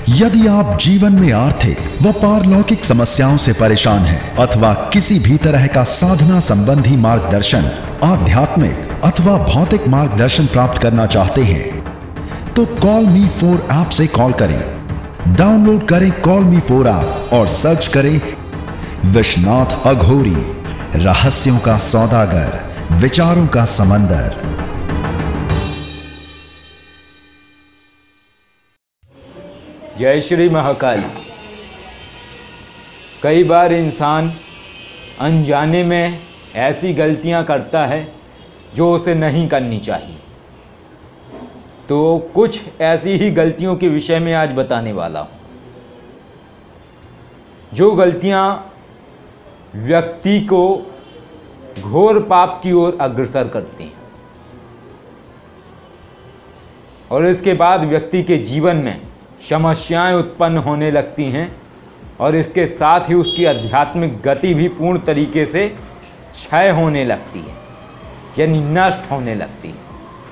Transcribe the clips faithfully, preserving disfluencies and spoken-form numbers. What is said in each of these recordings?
यदि आप जीवन में आर्थिक व पारलौकिक समस्याओं से परेशान हैं अथवा किसी भी तरह का साधना संबंधी मार्गदर्शन, आध्यात्मिक अथवा भौतिक मार्गदर्शन प्राप्त करना चाहते हैं तो कॉल मी फोर ऐप से कॉल करें। डाउनलोड करें कॉल मी फोर ऐप और सर्च करें विश्वनाथ अघोरी, रहस्यों का सौदागर, विचारों का समंदर। जय श्री महाकाल। कई बार इंसान अनजाने में ऐसी गलतियां करता है जो उसे नहीं करनी चाहिए। तो कुछ ऐसी ही गलतियों के विषय में आज बताने वाला हूं, जो गलतियां व्यक्ति को घोर पाप की ओर अग्रसर करती हैं और इसके बाद व्यक्ति के जीवन में समस्याएं उत्पन्न होने लगती हैं और इसके साथ ही उसकी आध्यात्मिक गति भी पूर्ण तरीके से क्षय होने लगती है, यानी नष्ट होने लगती है।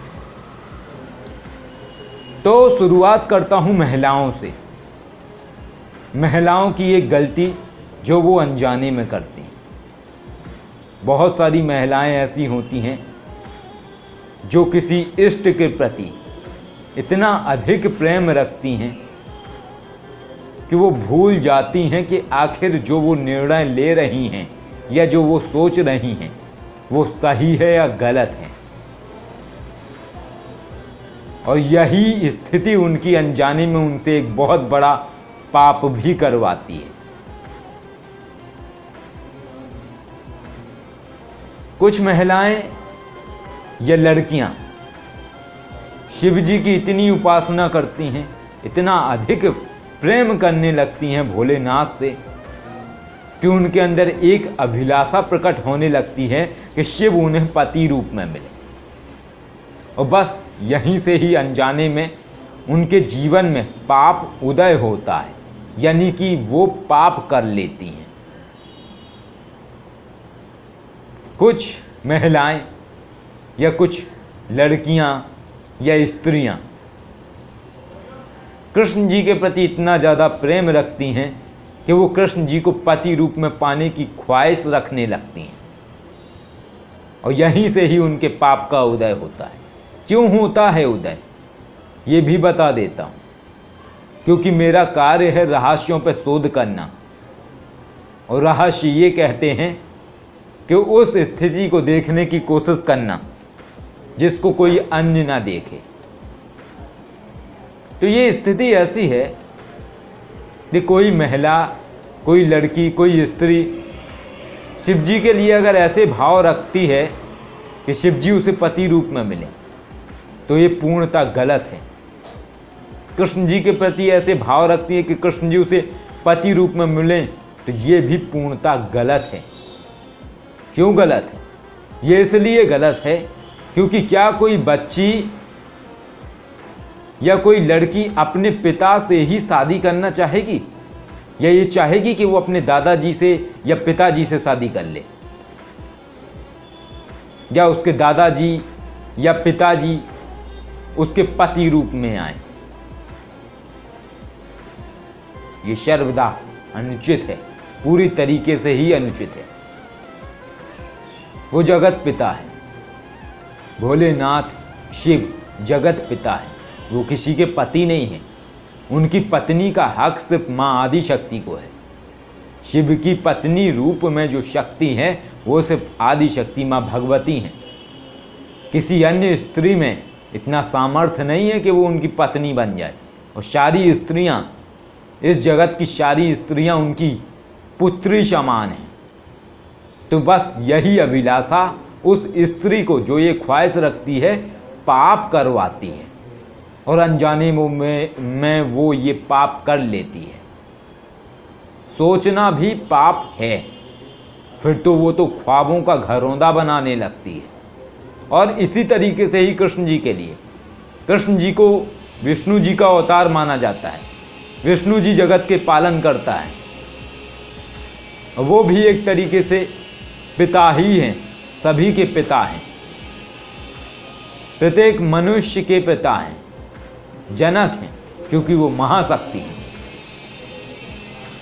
तो शुरुआत करता हूं महिलाओं से। महिलाओं की एक गलती जो वो अनजाने में करती हैं। बहुत सारी महिलाएं ऐसी होती हैं जो किसी इष्ट के प्रति इतना अधिक प्रेम रखती हैं कि वो भूल जाती हैं कि आखिर जो वो निर्णय ले रही हैं या जो वो सोच रही हैं वो सही है या गलत है। और यही स्थिति उनकी अनजाने में उनसे एक बहुत बड़ा पाप भी करवाती है। कुछ महिलाएं या लड़कियां शिव जी की इतनी उपासना करती हैं, इतना अधिक प्रेम करने लगती हैं भोलेनाथ से कि उनके अंदर एक अभिलाषा प्रकट होने लगती है कि शिव उन्हें पति रूप में मिले। और बस यहीं से ही अनजाने में उनके जीवन में पाप उदय होता है, यानी कि वो पाप कर लेती हैं। कुछ महिलाएं या कुछ लड़कियां या स्त्रियां कृष्ण जी के प्रति इतना ज़्यादा प्रेम रखती हैं कि वो कृष्ण जी को पति रूप में पाने की ख्वाहिश रखने लगती हैं और यहीं से ही उनके पाप का उदय होता है। क्यों होता है उदय, ये भी बता देता हूँ। क्योंकि मेरा कार्य है रहस्यों पर शोध करना, और रहस्य ये कहते हैं कि उस स्थिति को देखने की कोशिश करना जिसको कोई अन्य ना देखे। तो ये स्थिति ऐसी है कि कोई महिला, कोई लड़की, कोई स्त्री शिव जी के लिए अगर ऐसे भाव रखती है कि शिव जी उसे पति रूप में मिले, तो ये पूर्णतः गलत है। कृष्ण जी के प्रति ऐसे भाव रखती है कि कृष्ण जी उसे पति रूप में मिले, तो ये भी पूर्णतः गलत है। क्यों गलत है? ये इसलिए गलत है क्योंकि क्या कोई बच्ची या कोई लड़की अपने पिता से ही शादी करना चाहेगी, या ये चाहेगी कि वो अपने दादाजी से या पिताजी से शादी कर ले, या उसके दादाजी या पिताजी उसके पति रूप में आए? ये सर्वदा अनुचित है, पूरी तरीके से ही अनुचित है। वो जगत पिता है, भोलेनाथ शिव जगत पिता है, वो किसी के पति नहीं है। उनकी पत्नी का हक सिर्फ माँ आदि शक्ति को है। शिव की पत्नी रूप में जो शक्ति है वो सिर्फ आदि शक्ति माँ भगवती हैं। किसी अन्य स्त्री में इतना सामर्थ्य नहीं है कि वो उनकी पत्नी बन जाए। और सारी स्त्रियाँ, इस जगत की सारी स्त्रियाँ उनकी पुत्री समान हैं। तो बस यही अभिलाषा उस स्त्री को, जो ये ख्वाहिश रखती है, पाप करवाती है और अनजाने में, में वो ये पाप कर लेती है। सोचना भी पाप है, फिर तो वो तो ख्वाबों का घरौंदा बनाने लगती है। और इसी तरीके से ही कृष्ण जी के लिए, कृष्ण जी को विष्णु जी का अवतार माना जाता है। विष्णु जी जगत के पालन करता है, वो भी एक तरीके से पिता ही हैं, सभी के पिता हैं, प्रत्येक मनुष्य के पिता हैं, जनक हैं, क्योंकि वो महाशक्ति हैं।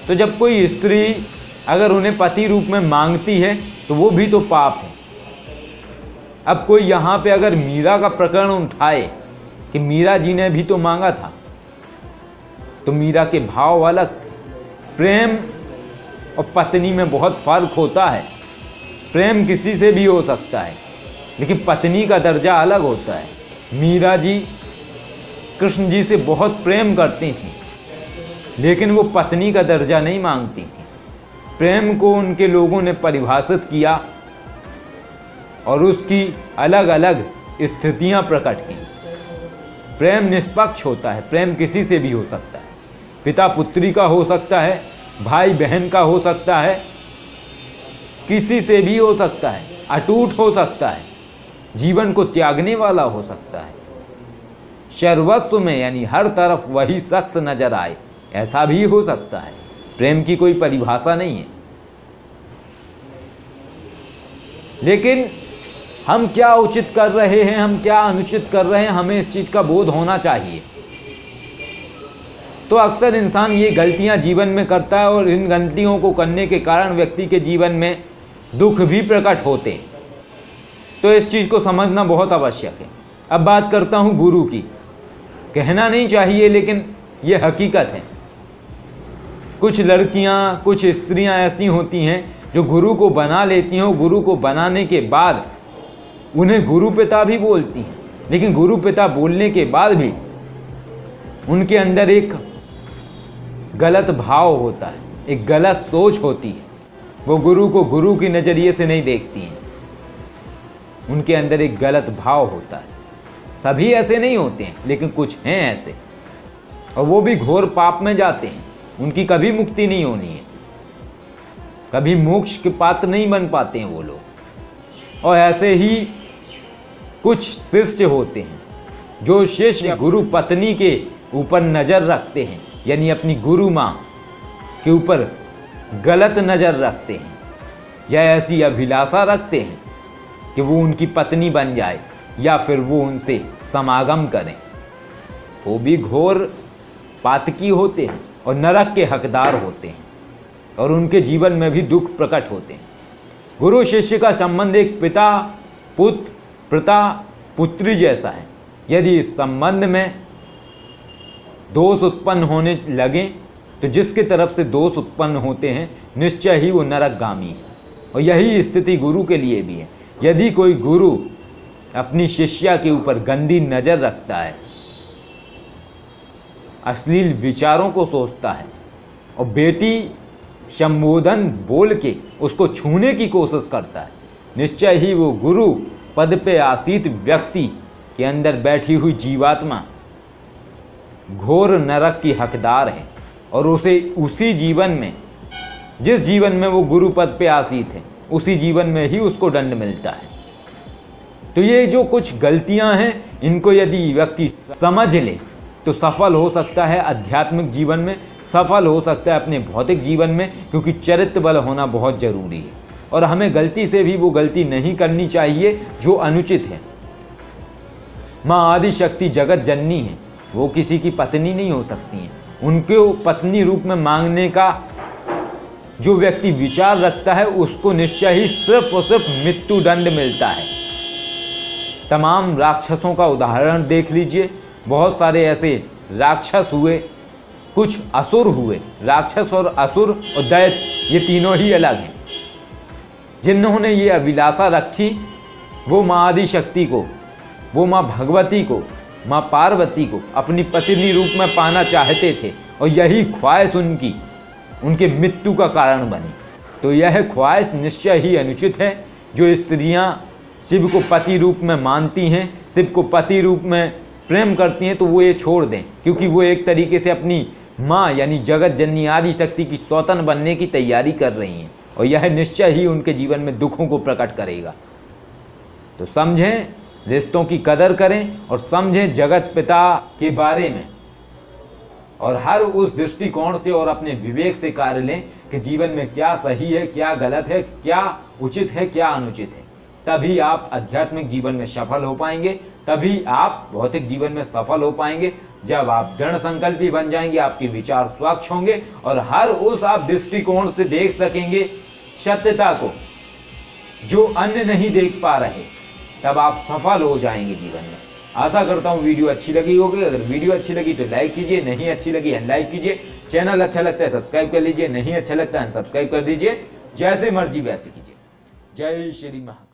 तो जब कोई स्त्री अगर उन्हें पति रूप में मांगती है तो वो भी तो पाप है। अब कोई यहाँ पे अगर मीरा का प्रकरण उठाए कि मीरा जी ने भी तो मांगा था, तो मीरा के भाव अलग थे। प्रेम और पत्नी में बहुत फर्क होता है। प्रेम किसी से भी हो सकता है, लेकिन पत्नी का दर्जा अलग होता है। मीरा जी कृष्ण जी से बहुत प्रेम करती थी, लेकिन वो पत्नी का दर्जा नहीं मांगती थी। प्रेम को उनके लोगों ने परिभाषित किया और उसकी अलग अलग स्थितियां प्रकट की। प्रेम निष्पक्ष होता है, प्रेम किसी से भी हो सकता है। पिता पुत्री का हो सकता है, भाई बहन का हो सकता है, किसी से भी हो सकता है, अटूट हो सकता है, जीवन को त्यागने वाला हो सकता है। सर्वस्व में यानी हर तरफ वही शख्स नजर आए, ऐसा भी हो सकता है। प्रेम की कोई परिभाषा नहीं है। लेकिन हम क्या उचित कर रहे हैं, हम क्या अनुचित कर रहे हैं, हमें इस चीज का बोध होना चाहिए। तो अक्सर इंसान ये गलतियां जीवन में करता है और इन गलतियों को करने के कारण व्यक्ति के जीवन में दुख भी प्रकट होते हैं। तो इस चीज को समझना बहुत आवश्यक है। अब बात करता हूं गुरु की। कहना नहीं चाहिए, लेकिन यह हकीकत है। कुछ लड़कियां, कुछ स्त्रियां ऐसी होती हैं जो गुरु को बना लेती हैं। गुरु को बनाने के बाद उन्हें गुरु पिता भी बोलती हैं, लेकिन गुरु पिता बोलने के बाद भी उनके अंदर एक गलत भाव होता है, एक गलत सोच होती है। वो गुरु को गुरु की नजरिए से नहीं देखती हैं। उनके अंदर एक गलत भाव होता है। सभी ऐसे नहीं होते हैं, लेकिन कुछ हैं ऐसे, और वो भी घोर पाप में जाते हैं। उनकी कभी मुक्ति नहीं होनी है, कभी मोक्ष के पात्र नहीं बन पाते हैं वो लोग। और ऐसे ही कुछ शिष्य होते हैं जो शिष्य गुरु पत्नी के ऊपर नजर रखते हैं, यानी अपनी गुरु मां के ऊपर गलत नजर रखते हैं, या ऐसी अभिलाषा रखते हैं कि वो उनकी पत्नी बन जाए या फिर वो उनसे समागम करें। वो भी घोर पातकी होते हैं और नरक के हकदार होते हैं, और उनके जीवन में भी दुख प्रकट होते हैं। गुरु शिष्य का संबंध एक पिता पुत्र पिता पुत्री जैसा है। यदि इस संबंध में दोष उत्पन्न होने लगे तो जिसके तरफ से दोष उत्पन्न होते हैं निश्चय ही वो नरकगामी है। और यही स्थिति गुरु के लिए भी है। यदि कोई गुरु अपनी शिष्या के ऊपर गंदी नजर रखता है, अश्लील विचारों को सोचता है और बेटी संबोधन बोल के उसको छूने की कोशिश करता है, निश्चय ही वो गुरु पद पे आसीत व्यक्ति के अंदर बैठी हुई जीवात्मा घोर नरक की हकदार है। और उसे उसी जीवन में, जिस जीवन में वो गुरु पद पे आसीत है, उसी जीवन में ही उसको दंड मिलता है। तो ये जो कुछ गलतियां हैं, इनको यदि व्यक्ति समझ ले तो सफल हो सकता है आध्यात्मिक जीवन में, सफल हो सकता है अपने भौतिक जीवन में, क्योंकि चरित्र बल होना बहुत जरूरी है। और हमें गलती से भी वो गलती नहीं करनी चाहिए जो अनुचित है। माँ आदि शक्ति जगत जननी है, वो किसी की पत्नी नहीं हो सकती हैं। उनको पत्नी रूप में मांगने का जो व्यक्ति विचार रखता है उसको निश्चय ही सिर्फ और सिर्फ मृत्यु दंड मिलता है। तमाम राक्षसों का उदाहरण देख लीजिए। बहुत सारे ऐसे राक्षस हुए, कुछ असुर हुए। राक्षस और असुर और दैत्य ये तीनों ही अलग हैं। जिन्होंने ये अभिलाषा रखी, वो माँ आदि शक्ति को, वो माँ भगवती को, माँ पार्वती को अपनी पत्नी रूप में पाना चाहते थे, और यही ख्वाहिश उनकी उनके मृत्यु का कारण बनी। तो यह ख्वाहिश निश्चय ही अनुचित है। जो स्त्रियां शिव को पति रूप में मानती हैं, शिव को पति रूप में प्रेम करती हैं, तो वो ये छोड़ दें, क्योंकि वो एक तरीके से अपनी माँ यानी जगत जननी आदि शक्ति की सौतन बनने की तैयारी कर रही हैं, और यह निश्चय ही उनके जीवन में दुखों को प्रकट करेगा। तो समझें, रिश्तों की कदर करें और समझें जगत पिता के बारे में, और हर उस दृष्टिकोण से और अपने विवेक से कार्य लें कि जीवन में क्या सही है, क्या गलत है, क्या उचित है, क्या अनुचित है। तभी आप आध्यात्मिक जीवन में सफल हो पाएंगे, तभी आप भौतिक जीवन में सफल हो पाएंगे, जब आप दृढ़ संकल्पी बन जाएंगे, आपके विचार स्वच्छ होंगे और हर उस आप दृष्टिकोण से देख सकेंगे सत्यता को जो अन्य नहीं देख पा रहे, तब आप सफल हो जाएंगे जीवन में। आशा करता हूं वीडियो अच्छी लगी होगी। अगर वीडियो अच्छी लगी तो लाइक कीजिए, नहीं अच्छी लगी अनलाइक कीजिए। चैनल अच्छा लगता है सब्सक्राइब कर लीजिए, नहीं अच्छा लगता है अनसब्सक्राइब कर दीजिए। जैसे मर्जी वैसे कीजिए। जय श्री महाकाल।